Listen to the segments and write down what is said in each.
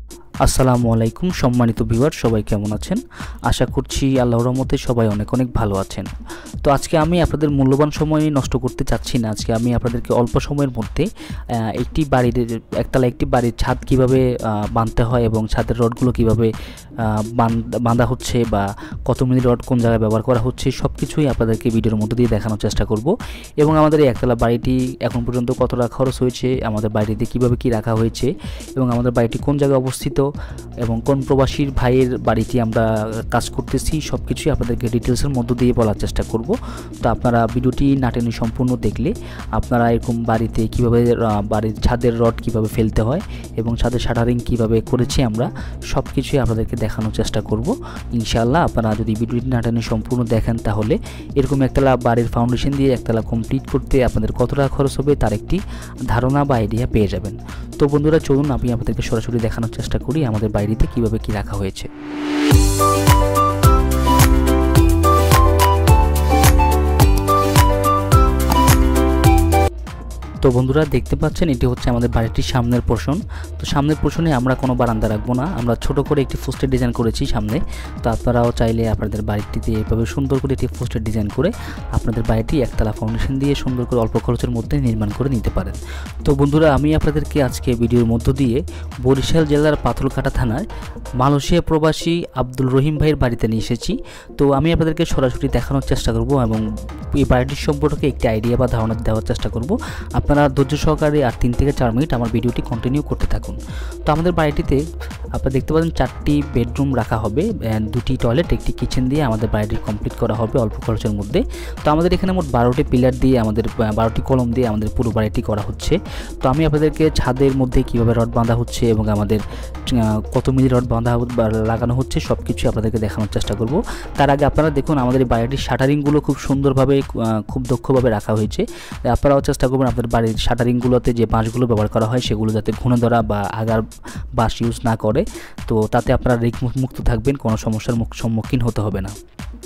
আসসালামু আলাইকুম সম্মানিত ভিউয়ার, সবাই কেমন আছেন? আশা করছি আল্লাহর রহমতে সবাই অনেক অনেক ভালো আছেন। তো আজকে আমি আপনাদের মূল্যবান সময় নষ্ট করতে চাচ্ছি না। আজকে আমি আপনাদেরকে অল্প সময়ের মধ্যে একতলা একটি বাড়ির ছাদ কিভাবে বাঁধতে হয় এবং ছাদের রডগুলো কিভাবে বাঁধা হচ্ছে বা কত মিলি রড কোন জায়গায় ব্যবহার করা হচ্ছে সব কিছুই আপনাদেরকে ভিডিওর মধ্যে দিয়ে দেখানোর চেষ্টা করব। এবং আমাদের এই একতলা বাড়িটি এখন পর্যন্ত কত টাকা খরচ হয়েছে, আমাদের বাড়িতে কিভাবে কি রাখা হয়েছে এবং আমাদের বাড়িটি কোন জায়গায় অবস্থিত এবং কোন প্রবাসীর ভাইয়ের বাড়িতে আমরা কাজ করতেছি সব কিছুই আপনাদেরকে ডিটেলসের মধ্য দিয়ে বলার চেষ্টা করব। তো আপনারা ভিডিওটি না টেনে সম্পূর্ণ দেখলে আপনারা এরকম বাড়িতে কিভাবে বাড়ির ছাদের রড কিভাবে ফেলতে হয় এবং ছাদের শাটারিং কিভাবে করেছি আমরা সব কিছুই আপনাদেরকে দেখানোর চেষ্টা করব ইনশাআল্লাহ। আপনারা যদি ভিডিওটি না টেনে সম্পূর্ণ দেখেন তাহলে এরকম একতলা বাড়ির ফাউন্ডেশন দিয়ে একতলা কমপ্লিট করতে আপনাদের কত টাকা খরচ হবে তার একটি ধারণা বা আইডিয়া পেয়ে যাবেন। তো বন্ধুরা চলুন আমি আপনাদেরকে সরাসরি দেখানোর চেষ্টা করি আমাদের বাড়িতে কিভাবে কি রাখা হয়েছে। তো বন্ধুরা দেখতে পাচ্ছেন এটি হচ্ছে আমাদের বাড়িটির সামনের পোর্শন। তো সামনের পোর্শনে আমরা কোনো বারান্দা রাখবো না, আমরা ছোট করে একটি পোস্টের ডিজাইন করেছি সামনে। তো আপনারাও চাইলে আপনাদের বাড়িটিতে এভাবে সুন্দর করে একটি পোস্টের ডিজাইন করে আপনাদের বাড়িটি একতলা ফাউন্ডেশন দিয়ে সুন্দর করে অল্প খরচের মধ্যে নির্মাণ করে নিতে পারেন। তো বন্ধুরা আমি আপনাদেরকে আজকে ভিডিওর মধ্য দিয়ে বরিশাল জেলার পাথরঘাটা থানায় মালয়েশিয়া প্রবাসী আব্দুল রহিম ভাইয়ের বাড়িতে নিয়ে এসেছি। তো আমি আপনাদেরকে সরাসরি দেখানোর চেষ্টা করব এবং এই বাড়িটির সম্পর্কে একটি আইডিয়া বা ধারণা দেওয়ার চেষ্টা করব। আপনারা ধৈর্য সহকারে আর 3 থেকে 4 মিনিট আমার ভিডিওটি কন্টিনিউ করতে থাকুন। তো আমাদের বাড়িটিতে আপনারা দেখতে পাচ্ছেন 4টি বেডরুম রাখা হবে, 2টি টয়লেট, একটি কিচেন দিয়ে আমাদের বাড়িটি কমপ্লিট করা হবে অল্প খরচের মধ্যে। তো আমাদের এখানে মোট 12টি পিলার দিয়ে আমাদের 12টি কলম দিয়ে আমাদের পুরো বাড়িটি করা হচ্ছে। তো আমি আপনাদেরকে ছাদের মধ্যে কিভাবে রড বাঁধা হচ্ছে এবং আমাদের কত মিলি রড বাঁধা লাগানো হচ্ছে সব কিছু আপনাদেরকে দেখানোর চেষ্টা করব। তার আগে আপনারা দেখুন আমাদের এই বাড়িটির শাটারিংগুলো খুব সুন্দরভাবে খুব দক্ষভাবে রাখা হয়েছে। আপনারাও চেষ্টা করবেন আপনাদের বাড়ির শাটারিংগুলোতে যে বাঁশগুলো ব্যবহার করা হয় সেগুলো যাতে ঘুণে ধরা বা আগার বাঁশ ইউজ না করে, তো তাতে আপনারা রিস্ক মুক্ত থাকবেন, কোনো সমস্যার সম্মুখীন হতে হবে না।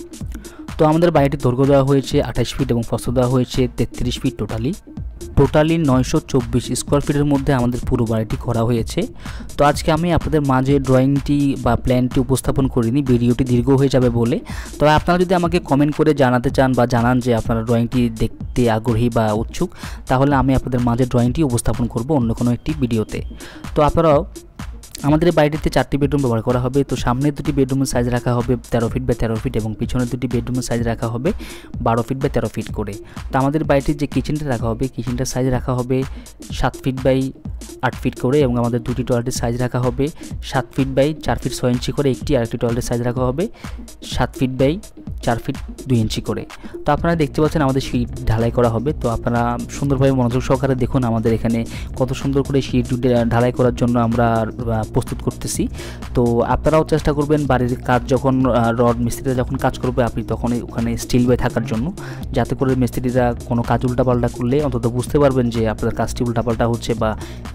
তো আমাদের বাড়িটির দৈর্ঘ্য দেওয়া হয়েছে 28 ফিট এবং প্রস্থ দেওয়া হয়েছে 33 ফিট। টোটালি 924 স্কোয়ার ফিটের মধ্যে আমাদের পুরো বাড়িটি করা হয়েছে। তো আজকে আমি আপনাদের মাঝে ড্রয়িংটি বা প্ল্যানটি উপস্থাপন করিনি, ভিডিওটি দীর্ঘ হয়ে যাবে বলে। তবে আপনারা যদি আমাকে কমেন্ট করে জানাতে চান বা জানান যে আপনারা ড্রয়িংটি দেখতে আগ্রহী বা উৎসুক, তাহলে আমি আপনাদের মাঝে ড্রয়িংটি উপস্থাপন করব অন্য কোনো একটি ভিডিওতে। তো আপনারাও আমাদের বাড়িটিতে 4টি বেডরুম ব্যবহার করা হবে। তো সামনের 2টি বেডরুমের সাইজ রাখা হবে 13 ফিট বাই 13 ফিট এবং পিছনের 2টি বেডরুমের সাইজ রাখা হবে 12 ফিট বাই 13 ফিট করে। তো আমাদের বাড়িটির যে কিচেনটা রাখা হবে, কিচেনটার সাইজ রাখা হবে 7 ফিট বাই 8 ফিট করে এবং আমাদের 2টি টয়লেটের সাইজ রাখা হবে 7 ফিট বাই 4 ফিট 6 ইঞ্চি করে। আরেকটি টয়লেটের সাইজ রাখা হবে 7 ফিট বাই 4 ফিট 2 ইঞ্চি করে। তো আপনারা দেখতে পাচ্ছেন আমাদের শীট ঢালাই করা হবে। তো আপনারা সুন্দরভাবে মনোযোগ সহকারে দেখুন আমাদের এখানে কত সুন্দর করে শীট ঢালাই করার জন্য আমরা প্রস্তুত করতেছি। তো আপনারাও চেষ্টা করবেন বাড়ির কাজ যখন রড মিস্ত্রিরা যখন কাজ করবে আপনি তখন ওখানে স্টিল বাই থাকার জন্য, যাতে করে মিস্ত্রিরা কোনো কাজ উল্টাপাল্টা করলে অন্তত বুঝতে পারবেন যে আপনার কাজটি উল্টাপাল্টা হচ্ছে বা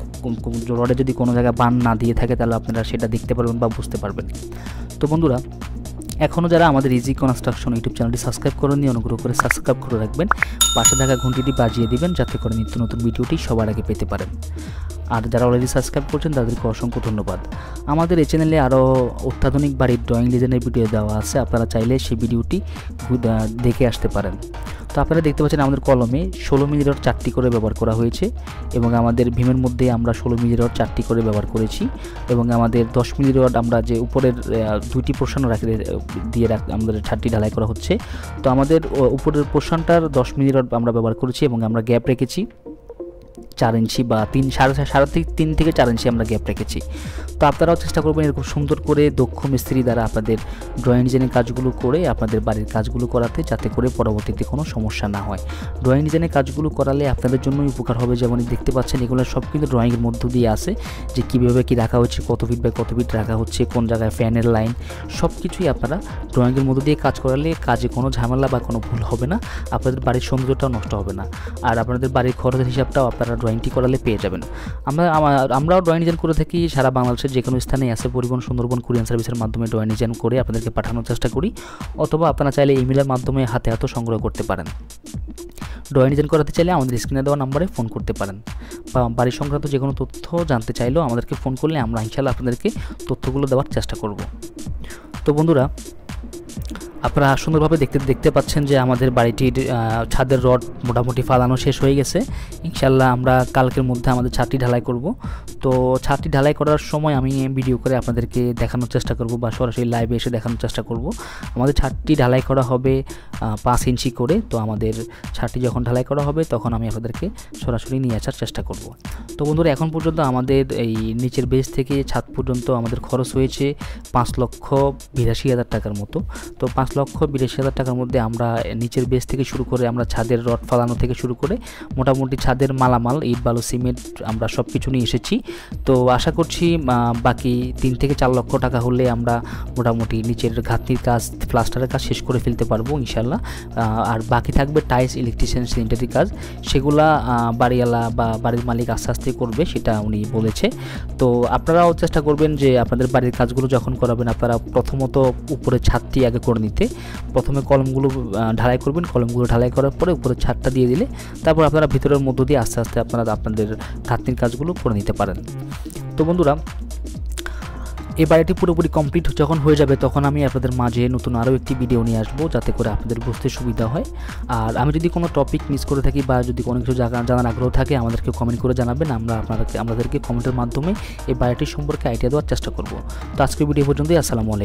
রডে যদি কোনো জায়গায় বান না দিয়ে থাকে তাহলে আপনারা সেটা দেখতে পারবেন বা বুঝতে পারবেন। তো বন্ধুরা এখনও যারা আমাদের ইজি কনস্ট্রাকশন ইউটিউব চ্যানেলটি সাবস্ক্রাইব করেননি অনুগ্রহ করে সাবস্ক্রাইব করে রাখবেন, পাশে থাকা ঘন্টিটি বাজিয়ে দিবেন যাতে করে নিত্য নতুন ভিডিওটি সবার আগে পেতে পারেন। আর যারা অলরেডি সাবস্ক্রাইব করছেন তাদেরকে অসংখ্য ধন্যবাদ। আমাদের এই চ্যানেলে আরও অত্যাধুনিক বাড়ির ড্রয়িং ডিজাইনের ভিডিও দেওয়া আছে, আপনারা চাইলে সেই ভিডিওটি দেখে আসতে পারেন। তো আপনারা দেখতে পাচ্ছেন আমাদের কলমে 16 মিলি রড 4টি করে ব্যবহার করা হয়েছে এবং আমাদের ভীমের মধ্যে আমরা 16 মিলি রড 4টি করে ব্যবহার করেছি এবং আমাদের 10 মিলি রড আমরা যে উপরের 2টি পোর্শন দিয়ে আমাদের ছাদটি ঢালাই করা হচ্ছে। তো আমাদের উপরের পোর্শনটার 10 মিলি রড আমরা ব্যবহার করেছি এবং আমরা গ্যাপ রেখেছি 4 ইঞ্চি বা 3 থেকে 4 ইঞ্চি আমরা গ্যাপ রেখেছি। তো আপনারাও চেষ্টা করবেন এরকম সুন্দর করে দক্ষ মিস্ত্রি দ্বারা আপনাদের ড্রয়িং ডিজাইনের কাজগুলো করে আপনাদের বাড়ির কাজগুলো করাতে, যাতে করে পরবর্তীতে কোনো সমস্যা না হয়। ড্রয়িং ডিজাইনের কাজগুলো করালে আপনাদের জন্যই উপকার হবে। যেমন দেখতে পাচ্ছেন এগুলো সব কিন্তু ড্রয়িংয়ের মধ্য দিয়ে আসে যে কীভাবে কী রাখা হচ্ছে, কত ফিট বাই কত ফিট রাখা হচ্ছে, কোন জায়গায় ফ্যানের লাইন, সব কিছুই আপনারা ড্রয়িংয়ের মধ্য দিয়ে কাজ করালে কাজে কোনো ঝামেলা বা কোনো ভুল হবে না, আপনাদের বাড়ির সৌন্দর্যটাও নষ্ট হবে না। আর আপনাদের বাড়ির খরচের হিসাবটাও আপনারা ড্রয়িংটি করালে পেয়ে যাবেন। আমরাও ড্রয়িং ডিজাইন করে থাকি সারা বাংলাদেশের যে কোনো স্থানে আছে পরিবহন সুন্দরবন কুরিয়ার সার্ভিসের মাধ্যমে ড্রয়িং ডিজাইন করে আপনাদেরকে পাঠানোর চেষ্টা করি, অথবা আপনারা চাইলে ইমেলের মাধ্যমে হাতে হাতে সংগ্রহ করতে পারেন। ড্রয়িং ডিজাইন করাতে চাইলে আমাদের স্ক্রিনে দেওয়া নাম্বারে ফোন করতে পারেন, বা বাড়ি সংক্রান্ত যে কোনো তথ্য জানতে চাইলেও আমাদেরকে ফোন করলে আমরা ইনশাআল্লাহ আপনাদেরকে তথ্যগুলো দেওয়ার চেষ্টা করব। তো বন্ধুরা, আপনারা সুন্দরভাবে দেখতে পাচ্ছেন যে আমাদের বাড়িটির ছাদের রড মোটামুটি ফালানো শেষ হয়ে গেছে। ইনশাআল্লাহ আমরা কালকের মধ্যে আমাদের ছাদটি ঢালাই করব। তো ছাদটি ঢালাই করার সময় আমি ভিডিও করে আপনাদেরকে দেখানোর চেষ্টা করব, বা সরাসরি লাইভে এসে দেখানোর চেষ্টা করব। আমাদের ছাদটি ঢালাই করা হবে 5 ইঞ্চি করে। তো আমাদের ছাদটি যখন ঢালাই করা হবে তখন আমি আপনাদেরকে সরাসরি নিয়ে আসার চেষ্টা করব। তো বন্ধুরা, এখন পর্যন্ত আমাদের এই নিচের বেস থেকে ছাদ পর্যন্ত আমাদের খরচ হয়েছে 5,82,000 টাকার মতো। তো 5,82,000 টাকার মধ্যে আমরা নিচের বেস থেকে শুরু করে আমরা ছাদের রড ফালানো থেকে শুরু করে মোটামুটি ছাদের মালামাল ইট বালু সিমেন্ট আমরা সব কিছু নিয়ে এসেছি। তো আশা করছি বাকি 3 থেকে 4 লক্ষ টাকা হলে আমরা মোটামুটি নিচের ঘাটনির কাজ প্লাস্টারের কাজ শেষ করে ফেলতে পারবো ইনশাল্লাহ। আর বাকি থাকবে টাইলস, ইলেকট্রিশিয়ান, স্যানিটারি কাজ, সেগুলা বাড়িওয়ালা বা বাড়ির মালিক আস্তে আস্তে করবে, সেটা উনি বলেছে। তো আপনারাও চেষ্টা করবেন যে আপনাদের বাড়ির কাজগুলো যখন করাবেন আপনারা প্রথমত উপরে ছাদটি আগে করে নিতে। প্রথমে কলমগুলো ঢালাই করবেন, কলমগুলো ঢালাই করার পরে উপরে ছাদটা দিয়ে দিলে তারপর আপনারা ভিতরের মধ্য দিয়ে আস্তে আস্তে আপনারা আপনাদের ঘাটনির কাজগুলো করে নিতে পারেন। তো বন্ধুরা, এই বাড়িটি পুরোপুরি কমপ্লিট যখন হয়ে যাবে তখন আমি আপনাদের মাঝে নতুন আরও একটি ভিডিও নিয়ে আসবো, যাতে করে আপনাদের বুঝতে সুবিধা হয়। আর আমি যদি কোনো টপিক মিস করে থাকি বা যদি কোনো কিছু জানার আগ্রহ থাকে আমাদেরকে কমেন্ট করে জানাবেন, আমাদেরকে কমেন্টের মাধ্যমে এই বাড়িটির সম্পর্কে আইডিয়া দেওয়ার চেষ্টা করব। তো আজকের ভিডিও পর্যন্তই। আসসালামু আলাইকুম।